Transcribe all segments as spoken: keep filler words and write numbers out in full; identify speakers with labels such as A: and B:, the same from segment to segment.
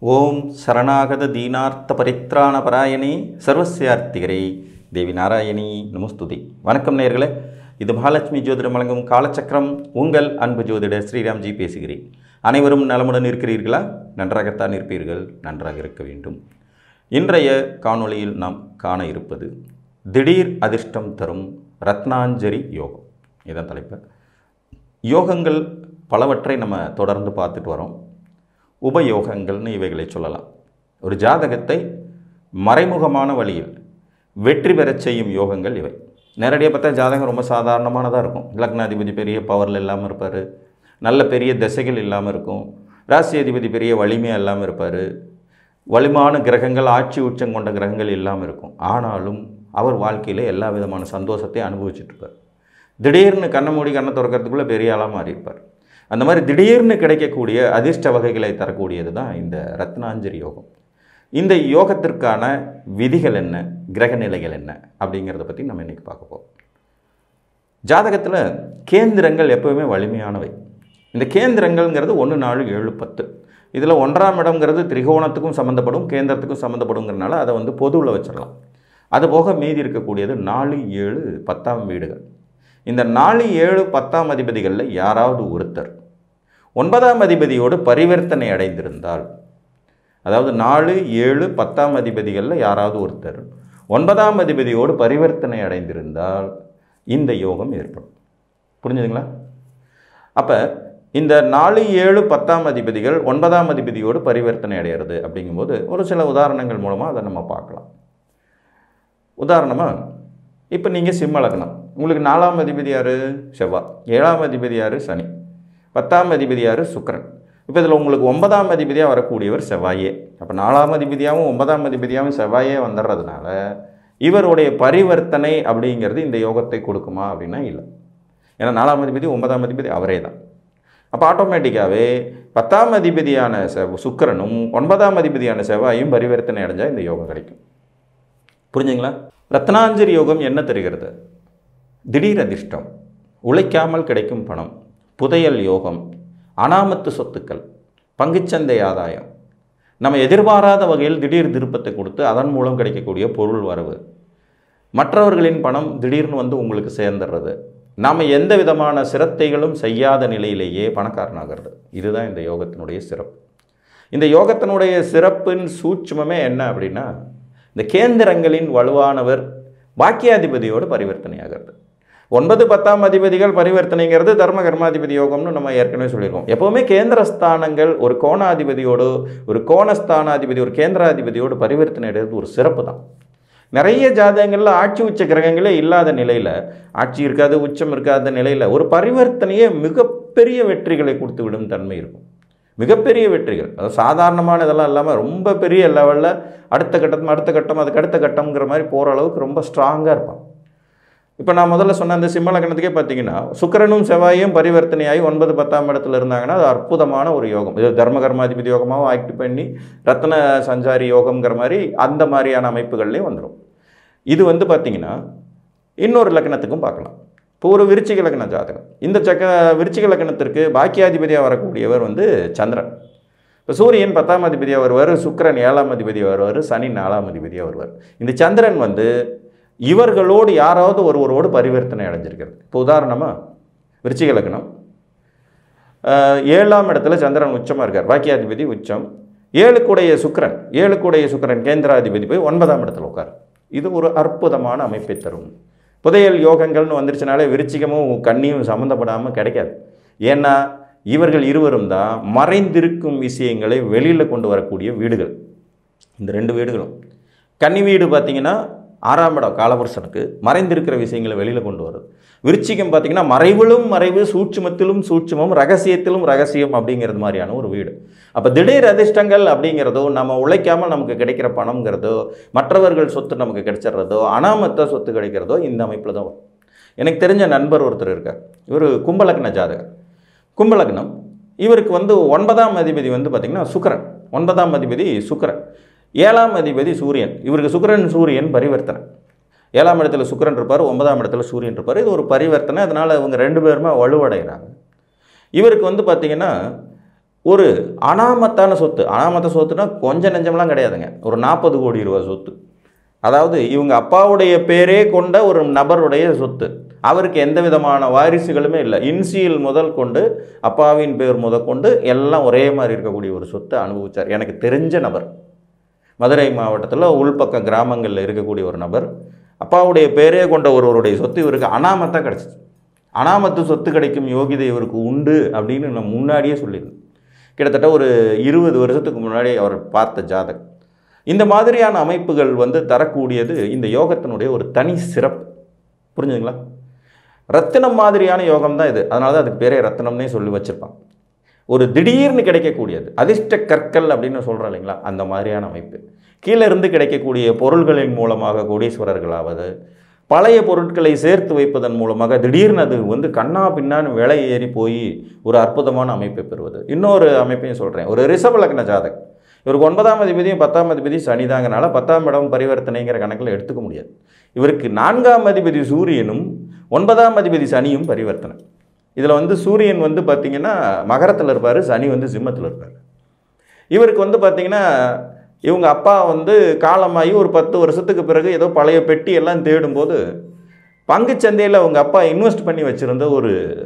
A: ஓம் சரணாகத தீனார்த்த பரித்ராண பராயணி சர்வசியார்த்திகரை தேவி நாராயணி நமஸ்துதி. வணக்கம் நேயர்களே, இது மகாலட்சுமி ஜோதிடம் வழங்கும் காலச்சக்கரம். உங்கள் அன்பு ஜோதிடர் ஸ்ரீராம்ஜி பேசுகிறேன். அனைவரும் நலமுடன் இருக்கிறீர்களா? நன்றாகத்தான் இருப்பீர்கள், நன்றாக இருக்க வேண்டும். இன்றைய காணொளியில் நாம் காண இருப்பது திடீர் அதிர்ஷ்டம் தரும் ரத்னாஞ்சரி யோகம். இதான் தலைப்பு. யோகங்கள் பலவற்றை நம்ம தொடர்ந்து பார்த்துட்டு வரோம். உபயோகங்கள்னு இவைகளை சொல்லலாம். ஒரு ஜாதகத்தை மறைமுகமான வழியில் வெற்றி பெறச் செய்யும் யோகங்கள் இவை. நேரடியாக பார்த்தா ஜாதகம் ரொம்ப சாதாரணமானதாக இருக்கும். லக்னாதிபதி பெரிய பவரில் இல்லாமல் இருப்பார், நல்ல பெரிய திசைகள் இல்லாமல் இருக்கும், ராசி அதிபதி பெரிய வலிமையாக இல்லாமல் இருப்பார், வலிமான கிரகங்கள் ஆட்சி உச்சம் கொண்ட கிரகங்கள் இல்லாமல் இருக்கும். ஆனாலும் அவர் வாழ்க்கையில் எல்லா விதமான சந்தோஷத்தை அனுபவிச்சுட்ருப்பார். திடீர்னு கண்ணை மூடி கண்ணை திறக்கிறதுக்குள்ளே பெரிய ஆளாக மாறியிருப்பார். அந்த மாதிரி திடீர்னு கிடைக்கக்கூடிய அதிர்ஷ்ட வகைகளை தரக்கூடியது தான் இந்த ரத்னாஞ்சரி யோகம். இந்த யோகத்திற்கான விதிகள் என்ன, கிரக நிலைகள் என்ன அப்படிங்கிறத பற்றி நம்ம இன்றைக்கி பார்க்க போகிறோம். ஜாதகத்தில் கேந்திரங்கள் எப்போவுமே வலிமையானவை. இந்த கேந்திரங்கள்ங்கிறது ஒன்று நாலு ஏழு பத்து. இதில் ஒன்றாம் இடம்ங்கிறது திரிகோணத்துக்கும் சம்மந்தப்படும், கேந்திரத்துக்கும் சம்மந்தப்படுங்கிறனால அதை வந்து பொதுவில் வச்சிடலாம். அதுபோக மீதி இருக்கக்கூடியது நாலு ஏழு பத்தாம் வீடுகள். இந்த நாலு ஏழு பத்தாம் அதிபதிகளில் யாராவது ஒருத்தர் ஒன்பதாம் அதிபதியோடு பரிவர்த்தனை அடைந்திருந்தால், அதாவது நாலு ஏழு பத்தாம் அதிபதிகளில் யாராவது ஒருத்தர் ஒன்பதாம் அதிபதியோடு பரிவர்த்தனை அடைந்திருந்தால் இந்த யோகம் ஏற்படும். புரிஞ்சுதுங்களா? அப்போ இந்த நாலு ஏழு பத்தாம் அதிபதிகள் ஒன்பதாம் அதிபதியோடு பரிவர்த்தனை அடைகிறது அப்படிங்கும்போது ஒரு சில உதாரணங்கள் மூலமாக அதை நம்ம பார்க்கலாம். உதாரணமாக இப்போ நீங்கள் சிம்ம லக்னம், உங்களுக்கு நாலாம் அதிபதி யார்? செவ்வாய். ஏழாம் அதிபதி யார்? சனி. பத்தாம் அதிபதி யார்? சுக்கிரன். இப்போ இதில் உங்களுக்கு ஒன்பதாம் அதிபதியாக வரக்கூடியவர் செவ்வாயே. அப்போ நாலாம் அதிபதியாகவும் ஒன்பதாம் அதிபதியாகவும் செவ்வாயே வந்துடுறதுனால இவருடைய பரிவர்த்தனை அப்படிங்கிறது இந்த யோகத்தை கொடுக்குமா அப்படின்னா இல்லை. ஏன்னா நாலாம் அதிபதி ஒன்பதாம் அதிபதி அவரே தான். அப்போ ஆட்டோமேட்டிக்காகவே பத்தாம் அதிபதியான செவ் சுக்கிரனும் ஒன்பதாம் அதிபதியான செவ்வாயும் பரிவர்த்தனை அடைஞ்சால் இந்த யோகம் கிடைக்கும். புரிஞ்சுங்களா? ரத்னாஞ்சரி யோகம் என்ன தருகிறது? திடீர் அதிர்ஷ்டம், உழைக்காமல் கிடைக்கும் பணம், புதையல் யோகம், அனாமத்து சொத்துக்கள், பங்குச்சந்தை ஆதாயம், நம்ம எதிர்பாராத வகையில் திடீர் திருப்பத்தை கொடுத்து அதன் மூலம் கிடைக்கக்கூடிய பொருள் வரவு, மற்றவர்களின் பணம் திடீர்னு வந்து உங்களுக்கு சேர்ந்துடுறது, நாம் எந்த விதமான சிரத்தைகளும் செய்யாத நிலையிலேயே பணக்காரனாகிறது. இதுதான் இந்த யோகத்தினுடைய சிறப்பு. இந்த யோகத்தினுடைய சிறப்பின் சூட்சுமமே என்ன அப்படின்னா, இந்த கேந்திரங்களின் வலுவானவர் பாக்கியாதிபதியோடு பரிவர்த்தனை ஆகிறது. ஒன்பது பத்தாம் அதிபதிகள் பரிவர்த்தனைங்கிறது தர்ம கர்மாதிபதி யோகம்னு நம்ம ஏற்கனவே சொல்லியிருக்கோம். எப்போவுமே கேந்திரஸ்தானங்கள் ஒரு கோணாதிபதியோடு, ஒரு கோணஸ்தானாதிபதி ஒரு கேந்திராதிபதியோடு பரிவர்த்தனை அடைகிறது ஒரு சிறப்பு தான். நிறைய ஜாதகங்களில் ஆட்சி உச்ச கிரகங்களே இல்லாத நிலையில், ஆட்சி இருக்காது உச்சம் இருக்காத நிலையில் ஒரு பரிவர்த்தனையே மிகப்பெரிய வெற்றிகளை கொடுத்து விடும் தன்மை இருக்கும். மிகப்பெரிய வெற்றிகள், அதாவது சாதாரணமான இதெல்லாம் இல்லாமல் ரொம்ப பெரிய லெவலில் அடுத்த கட்டம் அடுத்த கட்டம் அதுக்கு அடுத்த கட்டம்ங்கிற மாதிரி போகிற அளவுக்கு ரொம்ப ஸ்ட்ராங்காக இருப்பான். இப்போ நான் முதல்ல சொன்ன அந்த சிம்ம லக்னத்துக்கே பார்த்தீங்கன்னா சுக்கிரனும் செவ்வாயும் பரிவர்த்தனையாகி ஒன்பது பத்தாம் இடத்துல இருந்தாங்கன்னா அது அற்புதமான ஒரு யோகம். இது தர்ம கர்மாதிபதி யோகமாகவும் ஆக்டிவ் பண்ணி ரத்ன சஞ்சாரி யோகம்ங்கிற மாதிரி அந்த மாதிரியான அமைப்புகள்லேயும் வந்துடும். இது வந்து பார்த்திங்கன்னா இன்னொரு லக்னத்துக்கும் பார்க்கலாம். இப்போ ஒரு விருச்சிக லக்ன ஜாதகம், இந்த சக்க விருச்சிக லக்னத்திற்கு பாக்கியாதிபதியாக வரக்கூடியவர் வந்து சந்திரன். இப்போ சூரியன் பத்தாம் அதிபதியாக வருவார், சுக்கிரன் ஏழாம் அதிபதியாக வருவார், சனி நாலாம் அதிபதியாக வருவார். இந்த சந்திரன் வந்து இவர்களோடு யாராவது ஒருவரோடு பரிவர்த்தனை அடைஞ்சிருக்கிறது. இப்போ உதாரணமாக விருச்சிக லக்னம், ஏழாம் இடத்துல சந்திரன் உச்சமாக இருக்கார், பாக்கியாதிபதி உச்சம், ஏழுக்குடைய சுக்கிரன் ஏழுக்குடைய சுக்கிரன் கேந்திராதிபதி போய் ஒன்பதாம் இடத்துல உட்கார். இது ஒரு அற்புதமான அமைப்பை தரும். புதையல் யோகங்கள்னு வந்துருச்சுனாலே விருச்சிகமும் கன்னியும் சம்மந்தப்படாமல் கிடைக்காது. ஏன்னா இவர்கள் இருவரும் தான் மறைந்திருக்கும் விஷயங்களை வெளியில் கொண்டு வரக்கூடிய வீடுகள். இந்த ரெண்டு வீடுகளும், கன்னி வீடு பார்த்திங்கன்னா ஆறாம் இடம் காலபுருஷனுக்கு மறைந்திருக்கிற விஷயங்களை வெளியில் கொண்டு வருது. விருச்சிகம் பார்த்திங்கன்னா மறைவிலும் மறைவு, சூட்சுமத்திலும் சூட்சுமம், ரகசியத்திலும் ரகசியம் அப்படிங்கிறது மாதிரியான ஒரு வீடு. அப்போ திடீர் அதிர்ஷ்டங்கள் அப்படிங்கிறதோ, நம்ம உழைக்காமல் நமக்கு கிடைக்கிற பணம்ங்கிறதோ, மற்றவர்கள் சொத்து நமக்கு கிடைச்சிட்றதோ, அனாமத்த சொத்து கிடைக்கிறதோ இந்த அமைப்பில் தான் வரும். எனக்கு தெரிஞ்ச நண்பர் ஒருத்தர் இருக்கார். இவர் கும்பலக்ன ஜாதகர். கும்பலக்னம், இவருக்கு வந்து ஒன்பதாம் அதிபதி வந்து பார்த்திங்கன்னா சுக்கிரன். ஒன்பதாம் அதிபதி சுக்கிரன், ஏழாம் அதிபதி சூரியன். இவருக்கு சுக்கிரன் சூரியன் பரிவர்த்தனை. ஏழாம் இடத்துல சுக்கிரன் இருப்பார், ஒன்பதாம் இடத்துல சூரியன் இருப்பார். இது ஒரு பரிவர்த்தனை. அதனால் இவங்க ரெண்டு பேருமே வலுவடைகிறாங்க. இவருக்கு வந்து பார்த்திங்கன்னா ஒரு அனாமத்தான சொத்து, அனாமத்த சொத்துனா கொஞ்சம் நெஞ்சம்லாம் கிடையாதுங்க, ஒரு நாற்பது கோடி ரூபா சொத்து. அதாவது இவங்க அப்பாவுடைய பேரே கொண்ட ஒரு நபருடைய சொத்து. அவருக்கு எந்த விதமான வாரிசுகளுமே இல்லை. இன்சியல் முதல் கொண்டு அப்பாவின் பேர் முதல் கொண்டு எல்லாம் ஒரே மாதிரி இருக்கக்கூடிய ஒரு சொத்தை அனுபவித்தார். எனக்கு தெரிஞ்ச நபர், மதுரை மாவட்டத்தில் உள்பக்க கிராமங்களில் இருக்கக்கூடிய ஒரு நபர். அப்பாவுடைய பேரே கொண்ட ஒருவருடைய சொத்து இவருக்கு அனாமத்தாக கிடச்சிச்சு. அனாமத்து சொத்து கிடைக்கும் யோகிதை இவருக்கு உண்டு அப்படின்னு நான் முன்னாடியே சொல்லியிருந்தேன். கிட்டத்தட்ட ஒரு இருபது வருஷத்துக்கு முன்னாடி அவர் பார்த்த ஜாதகம். இந்த மாதிரியான அமைப்புகள் வந்து தரக்கூடியது இந்த யோகத்தினுடைய ஒரு தனி சிறப்பு. புரிஞ்சுங்களா? ரத்தினம் மாதிரியான யோகம் தான் இது. அதனால தான் அதுக்கு பேரே ரத்தினம்னே சொல்லி வச்சுருப்பாங்க. ஒரு திடீர்னு கிடைக்கக்கூடியது, அதிர்ஷ்ட கற்கள் அப்படின்னு சொல்கிறோம் இல்லைங்களா, அந்த மாதிரியான அமைப்பு. கீழே இருந்து கிடைக்கக்கூடிய பொருள்களின் மூலமாக கோடீஸ்வரர்களாவது, பழைய பொருட்களை சேர்த்து வைப்பதன் மூலமாக திடீர்னு அது வந்து கண்ணா பின்னான்னு விலை ஏறி போய் ஒரு அற்புதமான அமைப்பை பெறுவது. இன்னொரு அமைப்பையும் சொல்கிறேன். ஒரு ரிஷப லக்ன ஜாதகம், இவருக்கு ஒன்பதாம் அதிபதியும் பத்தாம் அதிபதி சனிதாங்கனால பத்தாம் இடம் பரிவர்த்தனைங்கிற கணக்கில் எடுத்துக்க முடியாது. இவருக்கு நான்காம் அதிபதி சூரியனும் ஒன்பதாம் அதிபதி சனியும் பரிவர்த்தனை. இதில் வந்து சூரியன் வந்து பார்த்திங்கன்னா மகரத்தில் இருப்பார், சனி வந்து சிம்மத்தில் இருப்பார். இவருக்கு வந்து பார்த்திங்கன்னா இவங்க அப்பா வந்து காலமாகி ஒரு பத்து வருஷத்துக்கு பிறகு ஏதோ பழைய பெட்டி எல்லாம் தேடும்போது பங்குச்சந்தையில் அவங்க அப்பா இன்வெஸ்ட் பண்ணி வச்சுருந்த ஒரு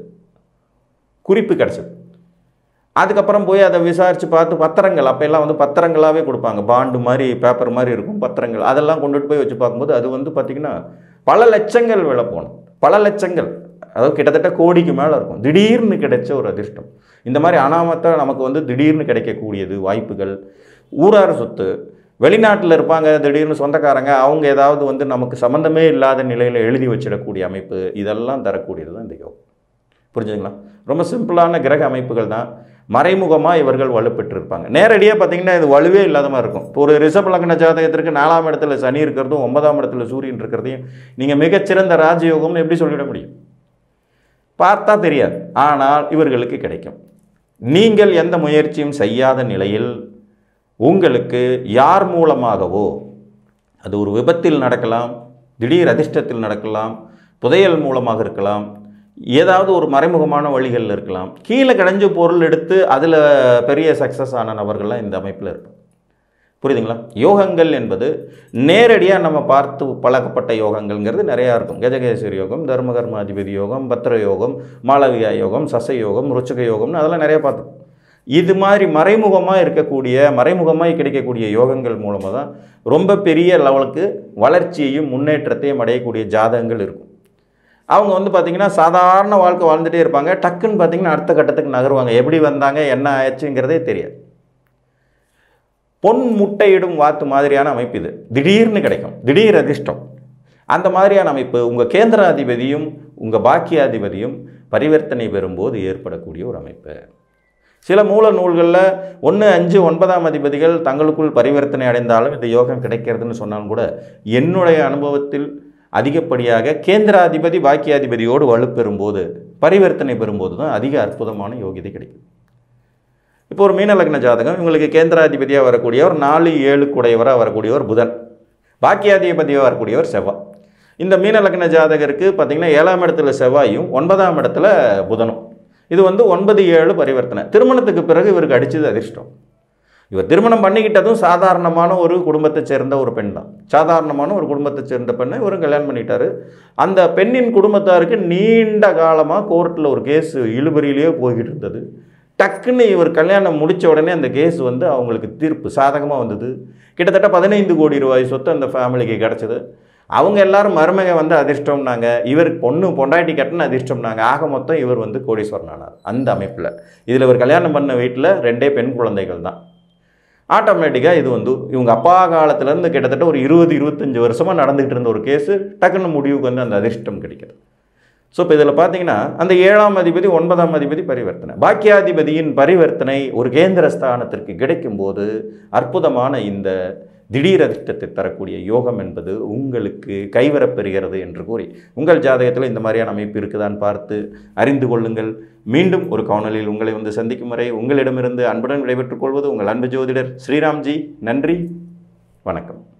A: குறிப்பு கிடச்சிது. அதுக்கப்புறம் போய் அதை விசாரித்து பார்த்து பத்திரங்கள், அப்போ எல்லாம் வந்து பத்திரங்களாகவே கொடுப்பாங்க, பாண்டு மாதிரி பேப்பர் மாதிரி இருக்கும் பத்திரங்கள், அதெல்லாம் கொண்டுட்டு போய் வச்சு பார்க்கும்போது அது வந்து பார்த்திங்கன்னா பல லட்சங்கள் விலை போகணும், பல லட்சங்கள், அதாவது கிட்டத்தட்ட கோடிக்கு மேலே இருக்கும். திடீர்னு கிடைச்ச ஒரு அதிர்ஷ்டம். இந்த மாதிரி அனாமத்தாக நமக்கு வந்து திடீர்னு கிடைக்கக்கூடியது வாய்ப்புகள். ஊரார சொத்து, வெளிநாட்டில் இருப்பாங்க, திடீர்னு சொந்தக்காரங்க, அவங்க ஏதாவது வந்து நமக்கு சம்மந்தமே இல்லாத நிலையில் எழுதி வச்சிடக்கூடிய அமைப்பு, இதெல்லாம் தரக்கூடியது தான் இந்த யோகம். புரிஞ்சுங்களா? ரொம்ப சிம்பிளான கிரக அமைப்புகள் தான். மறைமுகமாக இவர்கள் வலுப்பெற்றிருப்பாங்க. நேரடியாக பார்த்திங்கன்னா இது வலுவே இல்லாத மாதிரி இருக்கும். இப்போ ஒரு ரிஷப லக்ன ஜாதகத்திற்கு நாலாம் இடத்துல சனி இருக்கிறதும் ஒன்பதாம் இடத்துல சூரியன் இருக்கிறதையும் நீங்கள் மிகச்சிறந்த ராஜயோகம்னு எப்படி சொல்லிட முடியும்? பார்த்தா தெரியாது, ஆனால் இவர்களுக்கு கிடைக்கும். நீங்கள் எந்த முயற்சியும் செய்யாத நிலையில் உங்களுக்கு யார் மூலமாகவோ, அது ஒரு விபத்தில் நடக்கலாம், திடீர் அதிர்ஷ்டத்தில் நடக்கலாம், புதையல் மூலமாக இருக்கலாம், ஏதாவது ஒரு மறைமுகமான வழிகளில் இருக்கலாம், கீழே கிடைஞ்ச பொருள் எடுத்து அதில் பெரிய சக்ஸஸ் ஆன நபர்கள்லாம் இந்த அமைப்பில் இருப்பாங்க. புரியுதுங்களா? யோகங்கள் என்பது நேரடியாக நம்ம பார்த்து பழக்கப்பட்ட யோகங்கள்ங்கிறது நிறையா இருக்கும். கஜகேசரி யோகம், தர்மகர்மாதிபதி யோகம், பத்ர யோகம், மாளவியா யோகம், சச யோகம், ருச்சக யோகம்னு அதெல்லாம் நிறையா பார்த்தோம். இது மாதிரி மறைமுகமாக இருக்கக்கூடிய, மறைமுகமாக கிடைக்கக்கூடிய யோகங்கள் மூலமாக தான் ரொம்ப பெரிய லெவலுக்கு வளர்ச்சியையும் முன்னேற்றத்தையும் அடையக்கூடிய ஜாதகங்கள் இருக்கும். அவங்க வந்து பார்த்திங்கன்னா சாதாரண வாழ்க்கை வாழ்ந்துகிட்டே இருப்பாங்க, டக்குன்னு பார்த்திங்கன்னா அடுத்த கட்டத்துக்கு நகருவாங்க. எப்படி வந்தாங்க, என்ன ஆயிடுச்சுங்கிறதே தெரியாது. பொன் முட்டையிடும் வாத்து மாதிரியான அமைப்பு இது. திடீர்னு கிடைக்கும், திடீர் அதிர்ஷ்டம். அந்த மாதிரியான அமைப்பு உங்கள் கேந்திராதிபதியும் உங்கள் பாக்கியாதிபதியும் பரிவர்த்தனை பெறும்போது ஏற்படக்கூடிய ஒரு அமைப்பு. சில மூல நூல்களில் ஒன்று அஞ்சு ஒன்பதாம் அதிபதிகள் தங்களுக்குள் பரிவர்த்தனை அடைந்தாலும் இந்த யோகம் கிடைக்கிறதுன்னு சொன்னாலும் கூட என்னுடைய அனுபவத்தில் அதிகப்படியாக கேந்திராதிபதி பாக்கியாதிபதியோடு வலுப்பெறும்போது, பரிவர்த்தனை பெறும்போது தான் அதிக அற்புதமான யோகிதை கிடைக்கும். இப்போ ஒரு மீன லக்ன ஜாதகம், இவங்களுக்கு கேந்திராதிபதியாக வரக்கூடியவர், நாலு ஏழு கூடையவராக வரக்கூடியவர் புதன், பாக்கியாதிபதியாக வரக்கூடியவர் செவ்வாய். இந்த மீன லக்ன ஜாதகருக்கு பார்த்திங்கன்னா ஏழாம் இடத்துல செவ்வாயும் ஒன்பதாம் இடத்துல புதனும். இது வந்து ஒன்பது ஏழு பரிவர்த்தனை. திருமணத்துக்கு பிறகு இவருக்கு அடித்தது அதிர்ஷ்டம். இவர் திருமணம் பண்ணிக்கிட்டதும் சாதாரணமான ஒரு குடும்பத்தை சேர்ந்த ஒரு பெண் தான். சாதாரணமான ஒரு குடும்பத்தை சேர்ந்த பெண்ணை இவரும் கல்யாணம் பண்ணிட்டாரு. அந்த பெண்ணின் குடும்பத்தாருக்கு நீண்ட காலமாக கோர்ட்டில் ஒரு கேஸ் இழுபறியிலேயே போய்கிட்டு இருந்தது. டக்குன்னு இவர் கல்யாணம் முடித்த உடனே அந்த கேஸ் வந்து அவங்களுக்கு தீர்ப்பு சாதகமாக வந்தது. கிட்டத்தட்ட பதினைந்து கோடி ரூபாய் சொத்து அந்த ஃபேமிலிக்கு கிடச்சிது. அவங்க எல்லாரும் மருமக வந்து அதிர்ஷ்டம்னாங்க, இவருக்கு பொண்ணு பொண்டாட்டி கட்டின அதிர்ஷ்டம்னாங்க. ஆக மொத்தம் இவர் வந்து கோடீஸ்வரன் ஆனார் அந்த அமைப்பில். இதில் இவர் கல்யாணம் பண்ண வீட்டில் ரெண்டே பெண் குழந்தைகள் தான். ஆட்டோமேட்டிக்காக இது வந்து இவங்க அப்பா காலத்துலேருந்து கிட்டத்தட்ட ஒரு இருபது இருபத்தஞ்சி வருஷமாக நடந்துகிட்டு இருந்த ஒரு கேஸு டக்குன்னு முடிவுக்கு வந்து அந்த அதிர்ஷ்டம் கிடைக்கிறது. ஸோ இப்போ இதில் பார்த்தீங்கன்னா அந்த ஏழாம் அதிபதி ஒன்பதாம் அதிபதி பரிவர்த்தனை, பாக்கியாதிபதியின் பரிவர்த்தனை ஒரு கேந்திர ஸ்தானத்திற்கு கிடைக்கும்போது அற்புதமான இந்த திடீர் அதிர்ஷ்டத்தை தரக்கூடிய யோகம் என்பது உங்களுக்கு கைவரப்பெறுகிறது என்று கூறி, உங்கள் ஜாதகத்தில் இந்த மாதிரியான அமைப்பு இருக்குதான்னு பார்த்து அறிந்து கொள்ளுங்கள். மீண்டும் ஒரு காணொலியில் உங்களை வந்து சந்திக்கும் வரை உங்களிடமிருந்து அன்புடன் விடைபெற்றுக் கொள்வது உங்கள் அன்பு ஜோதிடர் ஸ்ரீராம்ஜி. நன்றி, வணக்கம்.